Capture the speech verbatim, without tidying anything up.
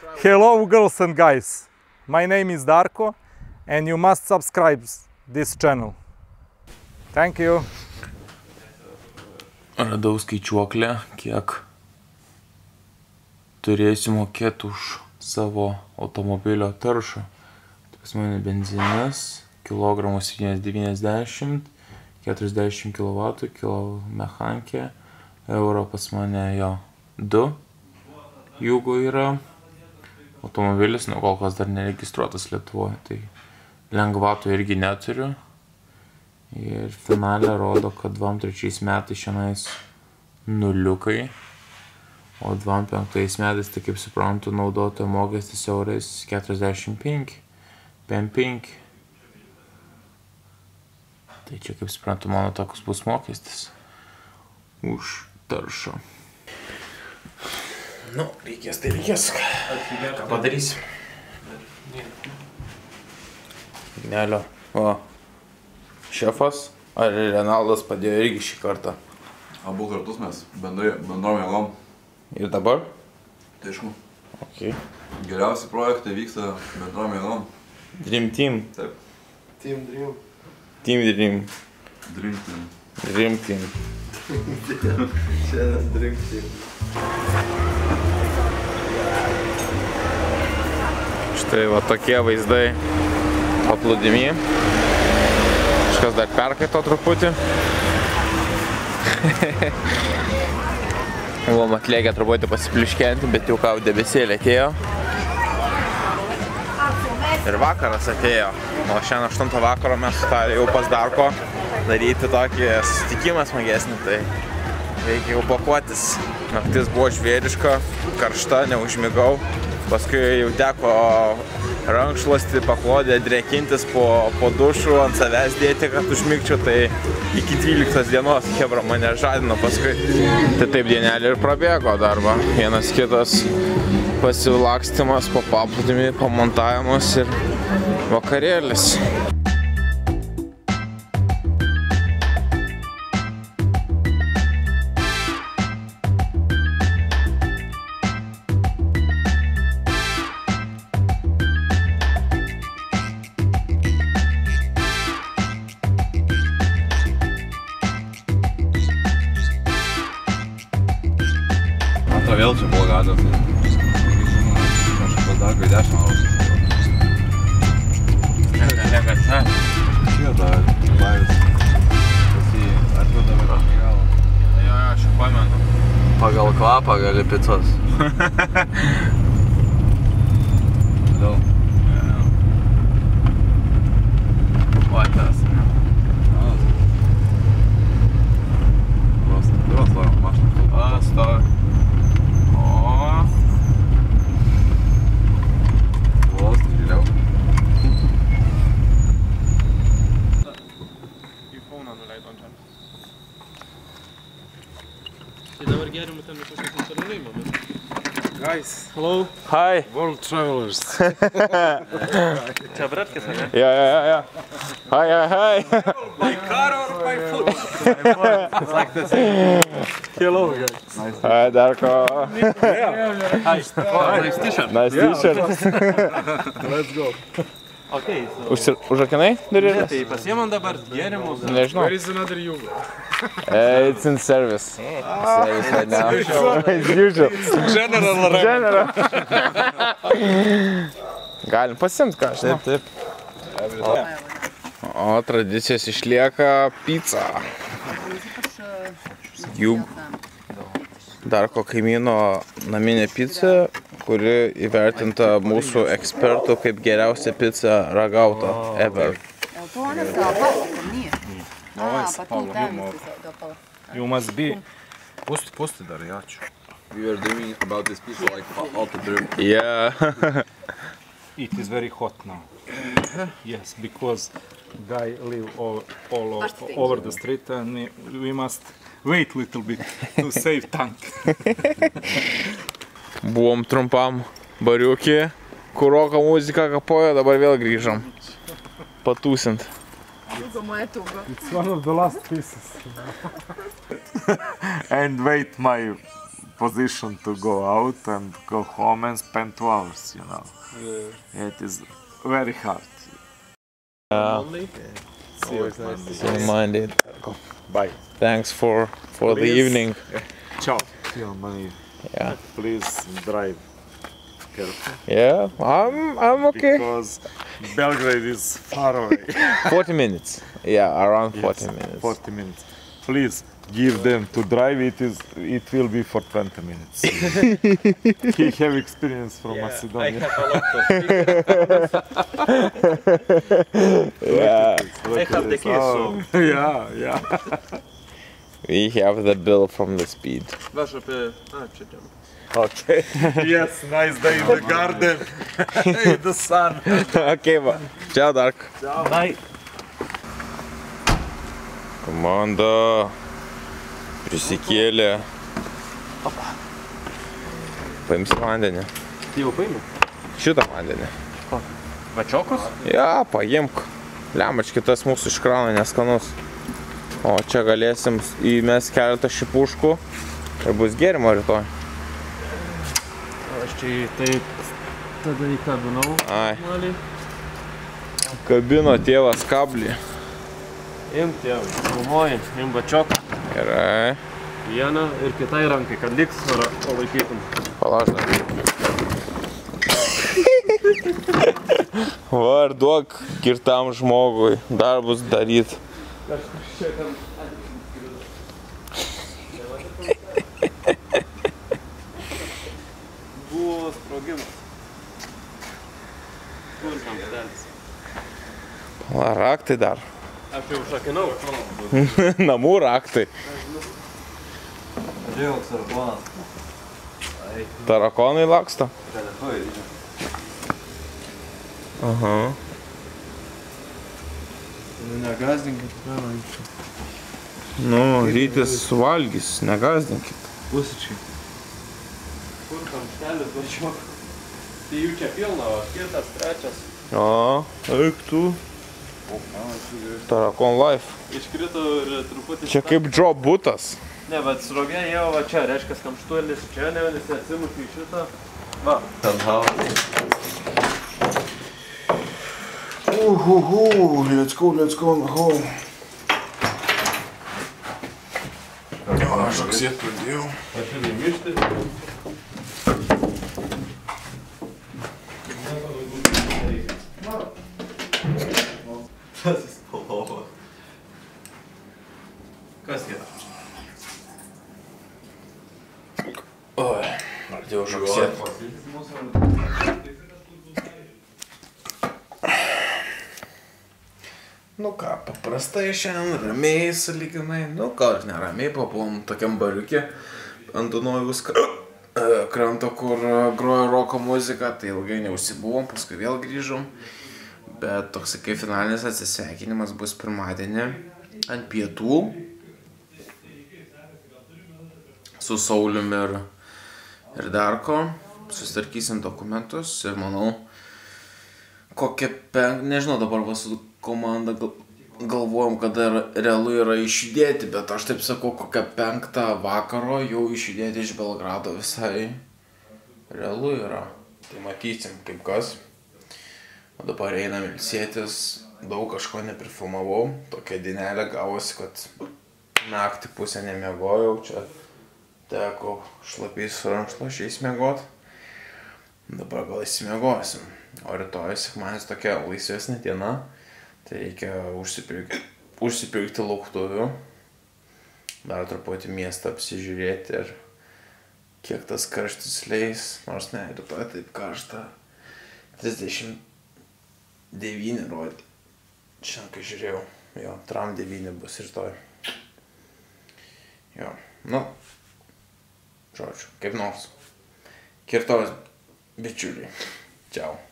Hello girls and guys, my name is Darko and you must subscribe this channel. Thank you. Radau skaičiuoklę, kiek turėsiu mokėti už savo automobilio taršą. Pas mane benzinas, kilogramus devyniasdešimt, keturiasdešimt kilovatų, kilo mechanikė, euro pas mane jo du, jeigu yra. Automobilis, nu kol kas dar neregistruotas Lietuvoje, tai lengvatų irgi neturiu. Ir finale rodo, kad dvidešimt trečiais metais šiandien nuliukai, o dvidešimt penktais metais, tai kaip suprantu, naudotojo mokestis eurais keturiasdešimt penki, penkiasdešimt penki. Tai čia kaip suprantu, mano toks bus mokestis už taršą. Nu, reikės, tai reikės. Ką padarysim? Ignelio. O, šefas ar Renaldas padėjo irgi šį kartą? Abu kartus mes bendrom jėgom. Ir dabar? Tai aišku. Ok. Geriausi projektai vyksta bendrom jėgom. Dream Team. Taip. Team Dream. Team Dream. Dream Team. Dream Team. Šiandien Dream Team. Štai va tokie vaizdai paplūdimy. Kažkas dar perkaito truputį. Buvom atlėkę truputį pasipliškenti, bet jau ką debesėlė atėjo. Ir vakaras atėjo. O šiandien aštuntą vakaro mes sutarė jau pas Darko daryti tokį susitikimą smagesnį. Tai reikia jau pakuotis. Naktis buvo žvėriška, karšta, neužmigau. Paskui jau teko rankšluostį, paklodę, drėkintis po, po dušų, ant savęs dėti, kad užmigčiau, tai iki dvyliktos dienos chebra mane žadino paskui. Tai taip dienelį ir prabėgo darbą. Vienas kitas pasilakstymas, po paplūdimį, pamontavimas ir vakarėlis. To vėl čia buvo gadas. Aš pas Darko į dešinę ausis. Ne, kad ne. Čia ta bairis. Pas jį atvedam ir aš galo. Jo, jo, aš jau pamenu. Pagal kvapą gali picos. Todėl. O, tas. Vėl stojom mašiną. O, stovi. Guys, hello. Hi. World travelers. Čia bratkis, ne? Ja, ja, ja, ja. Hi, hi, hi. By car or by foot? It's like the same. Hello, guys. Nice. Hi, Darko. Yeah. Hi. Oh, nice t-shirt. Nice t-shirt. Let's go. Okay, so... Užrakinai duris? Tai pasiemam dabar gėrimus. Nežinau. Where is another Yugo? Uh, it's in service. Service right now. It's usual. General. General. Galim pasiimt ką, aš žinau. Taip, taip. O tradicijos išlieka pizza. Jų Darko kaimyno naminė pizza, kuri įvertinta mūsų ekspertų kaip geriausia pizza ragauta ever. You must be... Pusti, pusti dar, jaču. We were doing about this pizza like all the dream. Yeah. It is very hot now. Yes, because guy live all, all over the street and we, we must wait little bit to save tank. Buvom trumpam bariukį, kur roko muzika kapojo, dabar vėl grįžom. Patūsint. It's one of the last pieces. And wait my position to go out and go home and spend two hours, you know. Yeah. It is very hard. Only? See you. Nice. Minded. Bye. Thanks for for the Please. evening. Ciao. Your money. Yeah. Please drive careful. Yeah, I'm I'm okay. Because Belgrade is far away. forty minutes. Yeah, around forty Yes, minutes. forty minutes. Please give them to drive. It is. It will be for twenty minutes. He have experience from Macedonia. I have a lot of Yeah, I have the keys, so... Yeah, yeah. we have the bill from the speed. Vaš apie... A, čia ten. Okay. Yes, nice day in the garden. In the sun. Okay, va. Ciao, Dark. Bye. Komanda prisikėlė. Paimsi vandenį. Jau paėmė? Šitą vandenį. Vačiokus? Ja, paimk. Lemač, kitas mūsų iškrauna neskanus. O čia galėsim įmest keletą šipuškų ir bus gėrimo rytoj. Aš čia taip tada įkabinau. Ai. Maliai. Kabino tėvas kablį. Imk tėvai, filmuoji, imk vačioką. Gerai. Vieną ir kitai rankai, kad liks ir palaikytum. Palauk dar. Va ir duok girtam žmogui darbus daryt. Buvo sprogimas. Kur tam stelis? Pala, raktai dar. Aš jau šakinau. Namų raktai. Žiūrėk, sarkonas. Tarakonai laksto. Teletuoji, žiūrėk. Aha. Nu, negazdinkit, pravažiu. Nu, rytis suvalgys, negazdinkit. Pusičiai. Kur tam stelis vačiok? Tai jų čia pilna, o kitas, trečias. O, eik tu. Tarakon life. Iškrito ir truputį... Čia kaip Joe butas. Ne, bet srovė jau va čia, reiškia kamštuolis čia, ne, nes atsimušiu į šitą. Va. Uhuhu, let's go, let's go home. Aš aksėt pradėjau. Aš ir įmišti. Tas įspalova. Kas yra? Oi, pradėjau žaksėt. Nu ką, paprastai šiandien, ramiai, saliginai, nu gal ir neramiai, pabuvom tokiam bariukė ant Dunojaus kranto, kur grojo roko muzika, tai ilgai neužsibuvom, paskui vėl grįžom. Bet toks kaip finalinis atsisveikinimas bus pirmadienį ant pietų su Saulium ir, ir Darko. Susitvarkysim dokumentus ir manau, kokia penk... Nežinau, dabar va su komanda gal, galvojom, kada realu yra išjudėti, bet aš taip sakau, kokią penktą vakaro jau išjudėti iš Belgrado visai realu yra. Tai matysim kaip kas. O dabar einam ilsėtis, daug kažko neprifilmavau, tokia dienelė gavosi, kad naktį pusę nemiegojau, čia teko šlapiais su rankšluosčiais miegot. Dabar gal įsimiegosim, o rytoj sekmadienis tokia laisvesnė diena, tai reikia užsipirkti, užsipirkti lauktuvių, dar truputį miestą apsižiūrėti ir kiek tas karštis leis, nors ne, rytoj taip karšta, trisdešimt devyni rodė. Šiandien, kai žiūrėjau, jo, tram devyni bus rytoj. Jo, nu, žodžiu, kaip nors. Kirtos bičiuliai. Čiau.